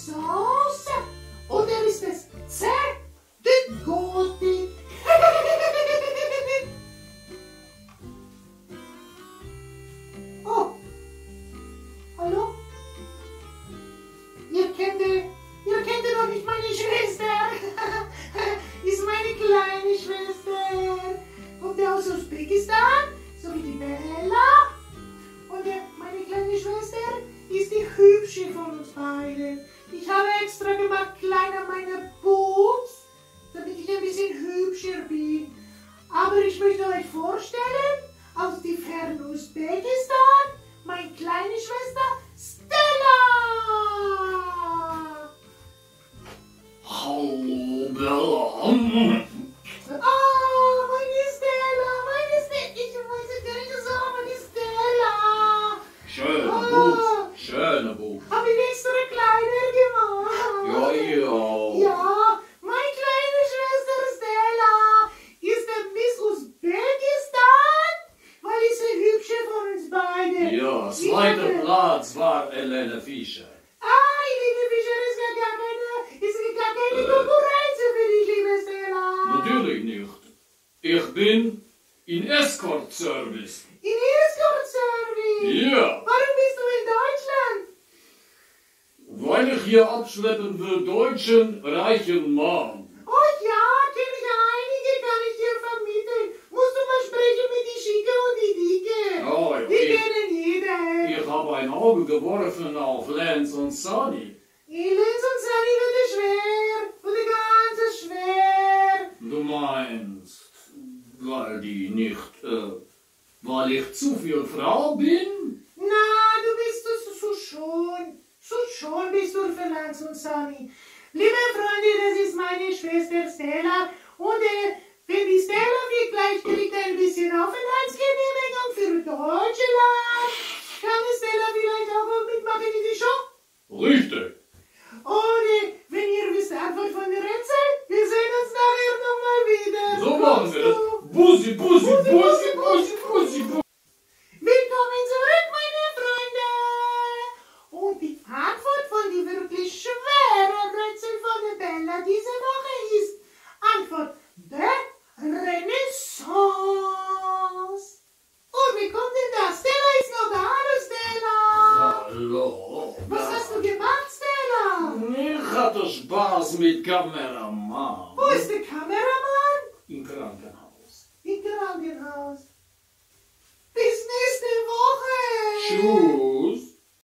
Sauce. Oder ist es C, die Gotik? Oh, hallo? Ihr kennt doch nicht meine Schwester. Ist meine kleine Schwester. Kommt der aus Usbekistan, so wie die Bella. Und meine kleine Schwester ist die hübsche von uns beiden. Ich habe extra gemacht, kleiner meine Boobs, damit ich ein bisschen hübscher bin. Aber ich möchte euch vorstellen, aus dem fernen Usbekistan, meine kleine Schwester Stella. Hallo, Bella. Ah, meine Stella, ich weiß es gar nicht so, meine Stella. Schöne Boobs, schöne Boobs. Habe ich extra kleiner gemacht. Ja, ich auch. Ja, meine kleine Schwester Stella ist der Miss Usbekistan, weil sie so hübsche von uns beiden. Ja, zweiter Platz war Helene Fischer. Ah, Helene Fischer ist gar keine Konkurrenz für dich, liebe Stella. Natürlich nicht. Ich bin in Escort-Service. In Escort-Service? Ja, Warum bist du in Deutschland? weil ich hier abschleppen will, deutschen reichen Mann. Oh ja, kenne ich einige, kann ich dir vermitteln. Musst du mal sprechen mit die Schicke und die Dicke. Oh, ja, Die kennen jeder. ich habe ein Auge geworfen auf Lance und Sunny. Elends und Sunny wird schwer. Wird ganz schwer. Du meinst, weil weil ich zu viel Frau bin? Na, du bist es so schon. So schon bist du für Lance und Sunny. Liebe Freunde, das ist meine Schwester Stella. Und wenn die Stella vielleicht kriegt ein bisschen Aufenthaltsgenehmigung für Deutschland, kann die Stella vielleicht auch mitmachen in die Show. Richtig. Und wenn ihr wisst die Antwort von der Rätsel, wir sehen uns nachher nochmal wieder. So machen wir das. Bussi, Bussi, Bussi, Bussi, Bussi, Bussi. Willkommen zurück, meine Freunde. Und die Antwort von die wirklich schweren Rätsel von der Bella diese Woche ist Antwort B, Renaissance. Und wie kommt denn das? Stella ist noch da. Hallo, Stella. Hallo. Was hast du gemacht, Stella? Ich hatte Spaß mit Kameramann. Wo ist der Kameramann? Im Krankenhaus. Im Krankenhaus. Bis nächste Woche. Tschüss.